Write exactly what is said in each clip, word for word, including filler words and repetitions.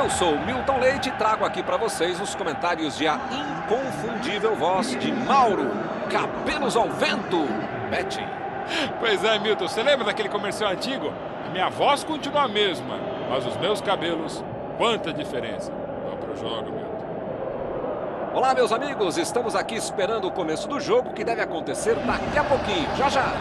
Eu sou o Milton Leite e trago aqui para vocês os comentários de a inconfundível voz de Mauro, cabelos ao vento, Betting. Pois é, Milton, você lembra daquele comercial antigo? A minha voz continua a mesma, mas os meus cabelos, quanta diferença. Vamos pro jogo, Milton. Olá, meus amigos, estamos aqui esperando o começo do jogo que deve acontecer daqui a pouquinho, já já.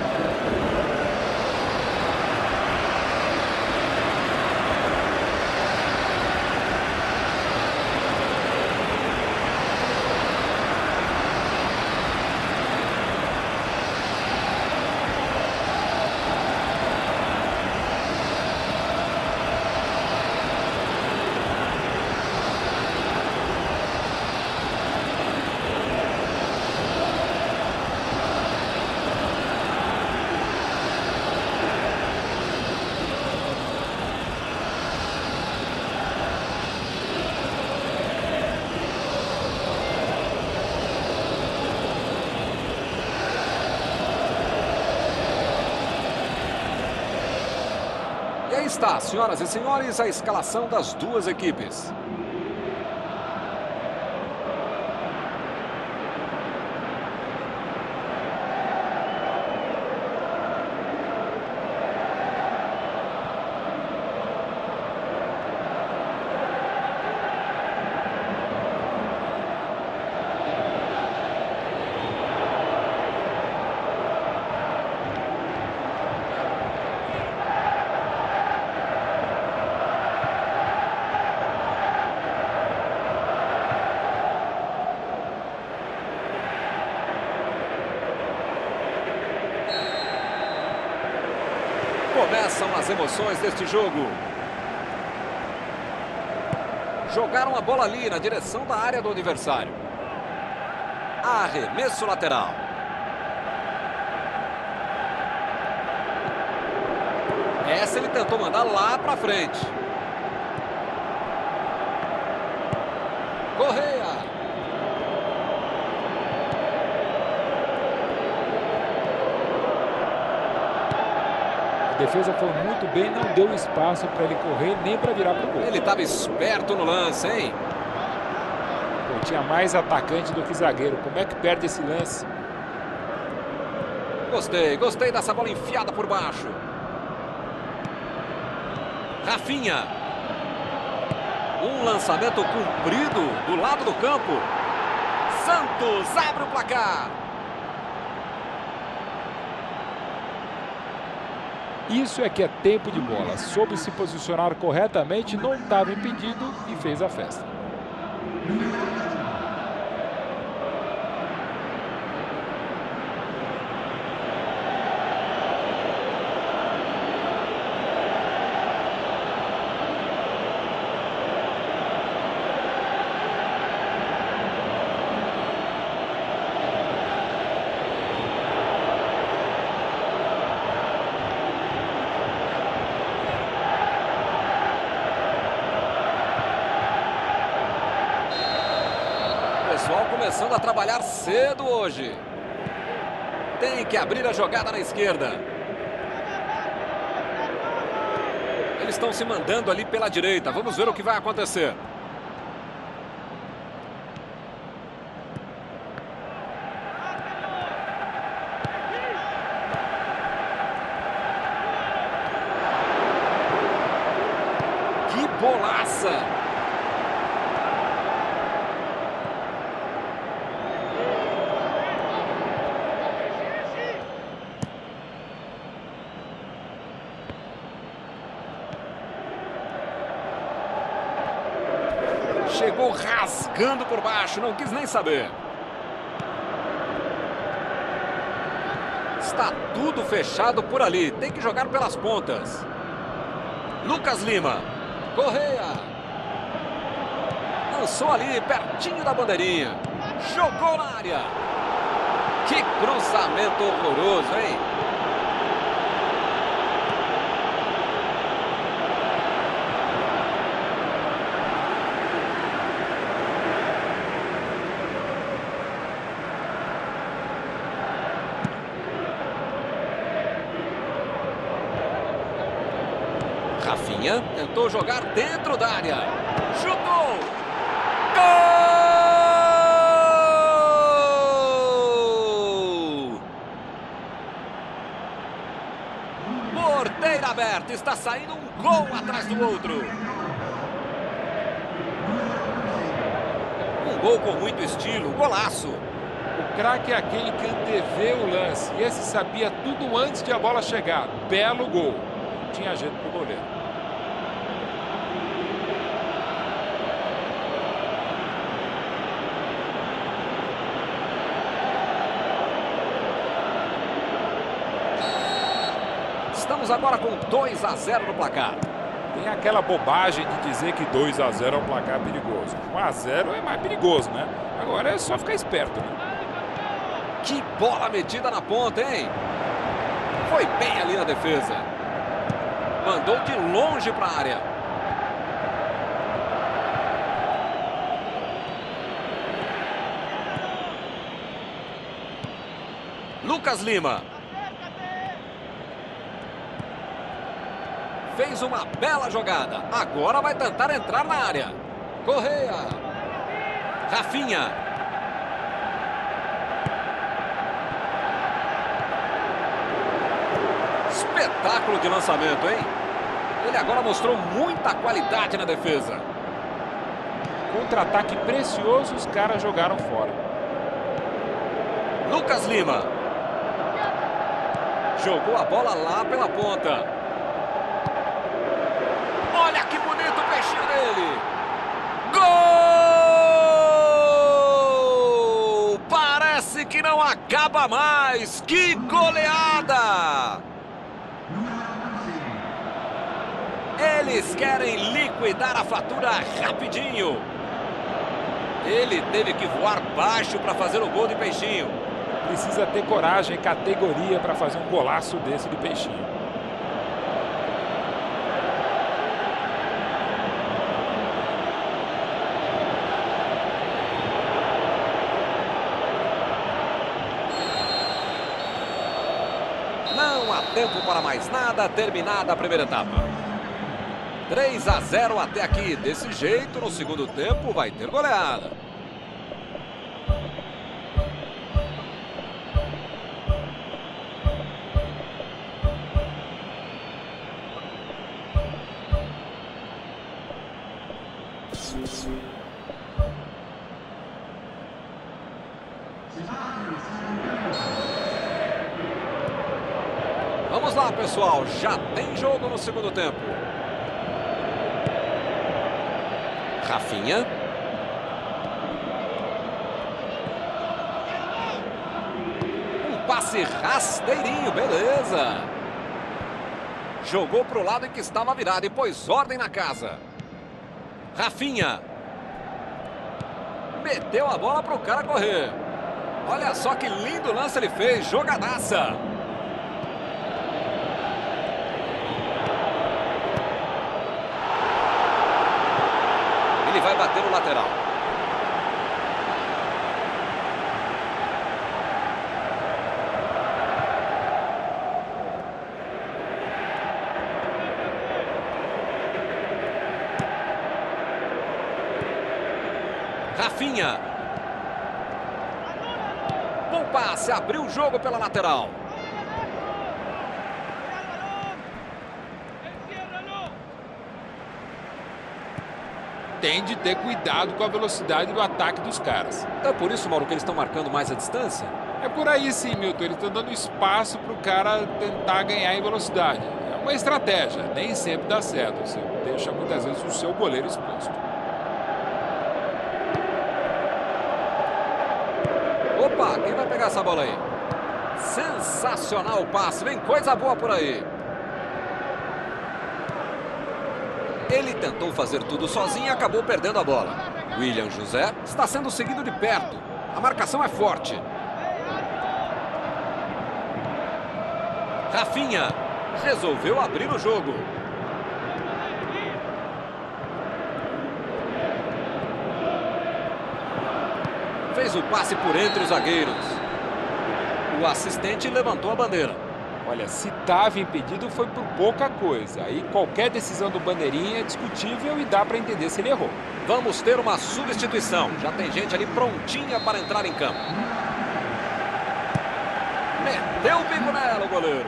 E aí está, senhoras e senhores, a escalação das duas equipes. Começam as emoções deste jogo. Jogaram a bola ali na direção da área do adversário. Arremesso lateral. Essa ele tentou mandar lá pra frente. Correia. A defesa foi muito bem, não deu espaço para ele correr nem para virar para o gol. Ele estava esperto no lance, hein? Pô, tinha mais atacante do que zagueiro. Como é que perde esse lance? Gostei, gostei dessa bola enfiada por baixo. Rafinha. Um lançamento comprido do lado do campo. Santos abre o placar. Isso é que é tempo de bola. Soube se posicionar corretamente, não estava impedido e fez a festa. Pessoal começando a trabalhar cedo hoje. Tem que abrir a jogada na esquerda. Eles estão se mandando ali pela direita. Vamos ver o que vai acontecer. Que bolaça! Chegou rasgando por baixo, não quis nem saber. Está tudo fechado por ali, tem que jogar pelas pontas. Lucas Lima, Correia. Lançou ali, pertinho da bandeirinha. Jogou na área. Que cruzamento horroroso, hein? Rafinha tentou jogar dentro da área. Chutou! Gol! Porteira aberta. Está saindo um gol atrás do outro. Um gol com muito estilo. Golaço. O craque é aquele que antevê o lance. E esse sabia tudo antes de a bola chegar. Belo gol. Não tinha jeito pro goleiro. Estamos agora com dois a zero no placar. Tem aquela bobagem de dizer que dois a zero é um placar perigoso. um a zero é mais perigoso, né? Agora é só ficar esperto, né? Que bola metida na ponta, hein? Foi bem ali na defesa. Mandou de longe para a área. Lucas Lima. Fez uma bela jogada. Agora vai tentar entrar na área. Correia. Rafinha. Espetáculo de lançamento, hein? Ele agora mostrou muita qualidade na defesa. Contra-ataque precioso, os caras jogaram fora. Lucas Lima. Jogou a bola lá pela ponta. Olha que bonito o peixinho dele. Gol! Parece que não acaba mais. Que goleada! Eles querem liquidar a fatura rapidinho. Ele teve que voar baixo para fazer o gol de peixinho. Precisa ter coragem e categoria para fazer um golaço desse de peixinho. Não há tempo para mais nada, terminada a primeira etapa. três a zero até aqui. Desse jeito, no segundo tempo, vai ter goleada. Vamos lá, pessoal. Já tem jogo no segundo tempo. Rafinha. Um passe rasteirinho, beleza. Jogou para o lado em que estava virado e pôs ordem na casa. Rafinha. Meteu a bola para o cara correr. Olha só que lindo lance ele fez, jogadaça. Ele vai bater no lateral. Rafinha. Bom passe, abriu o jogo pela lateral. Tem de ter cuidado com a velocidade do ataque dos caras. É por isso, Mauro, que eles estão marcando mais a distância? É por aí sim, Milton. Eles estão dando espaço para o cara tentar ganhar em velocidade. É uma estratégia, nem sempre dá certo. Você deixa muitas vezes o seu goleiro exposto. Opa, quem vai pegar essa bola aí? Sensacional o passe, vem coisa boa por aí. Ele tentou fazer tudo sozinho e acabou perdendo a bola. William José está sendo seguido de perto. A marcação é forte. Rafinha resolveu abrir o jogo. Fez o passe por entre os zagueiros. O assistente levantou a bandeira. Olha, se estava impedido foi por pouca coisa. Aí qualquer decisão do bandeirinha é discutível e dá para entender se ele errou. Vamos ter uma substituição. Já tem gente ali prontinha para entrar em campo. Meteu o bico nela o goleiro.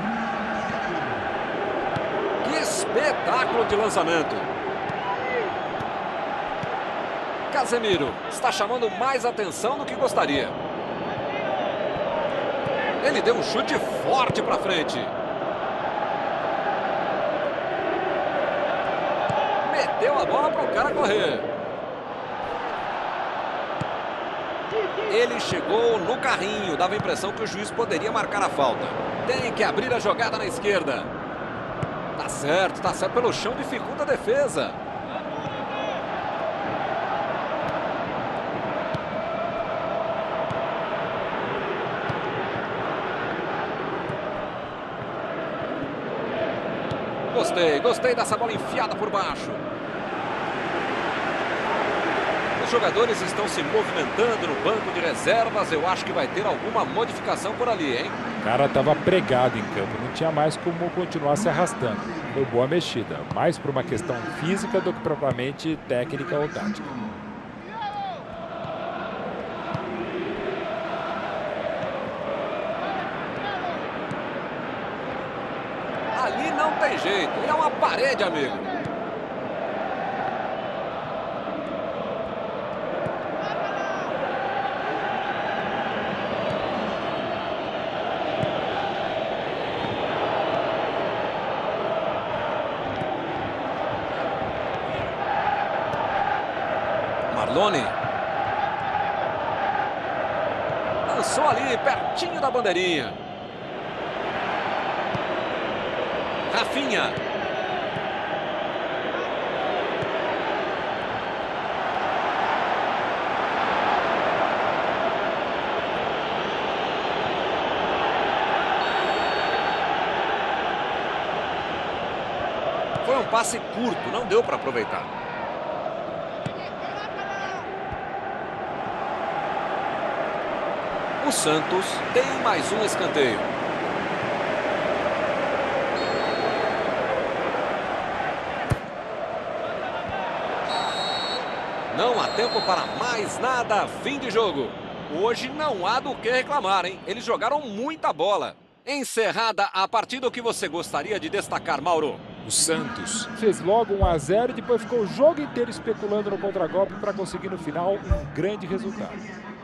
Que espetáculo de lançamento. Casemiro está chamando mais atenção do que gostaria. Ele deu um chute forte para frente. Meteu a bola para o cara correr. Ele chegou no carrinho. Dava a impressão que o juiz poderia marcar a falta. Tem que abrir a jogada na esquerda. Tá certo, tá certo. Pelo chão dificulta a defesa. Gostei, gostei dessa bola enfiada por baixo. Os jogadores estão se movimentando no banco de reservas. Eu acho que vai ter alguma modificação por ali, hein? O cara estava pregado em campo, não tinha mais como continuar se arrastando. Foi boa mexida, mais por uma questão física do que propriamente técnica ou tática. Ali não tem jeito, ele é uma parede, amigo. Marlone. Lançou ali, pertinho da bandeirinha. Rafinha. Foi um passe curto, não deu para aproveitar. O Santos tem mais um escanteio. Não há tempo para mais nada. Fim de jogo. Hoje não há do que reclamar, hein? Eles jogaram muita bola. Encerrada a partida, o que você gostaria de destacar, Mauro? O Santos fez logo um a zero e depois ficou o jogo inteiro especulando no contragolpe para conseguir no final um grande resultado.